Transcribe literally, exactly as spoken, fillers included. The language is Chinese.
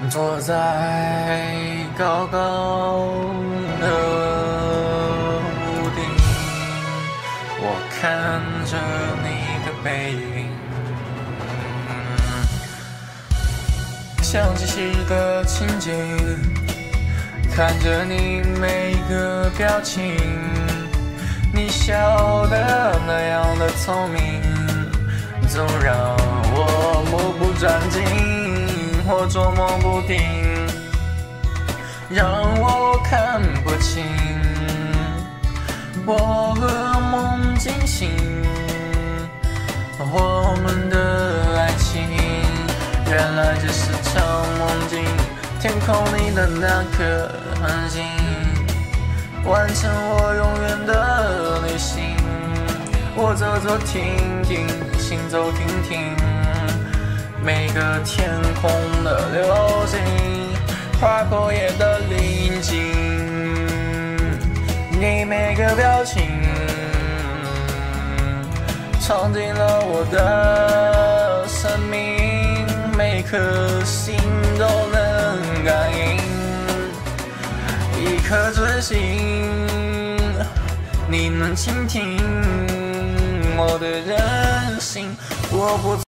坐在高高的屋顶，我看着你的背影，像即时的情景，看着你每个表情，你笑得那样的聪明，总让我目不转睛。或捉摸不定，让我看不清我和梦惊醒，我们的爱情原来只是场梦境，天空里的那颗恒星完成我永远的旅行，我走走停停，行走停停，每个天空的流星划过夜的宁静，你每个表情闯进了我的生命，每颗心都能感应，一颗真心你能倾听我的任性，我不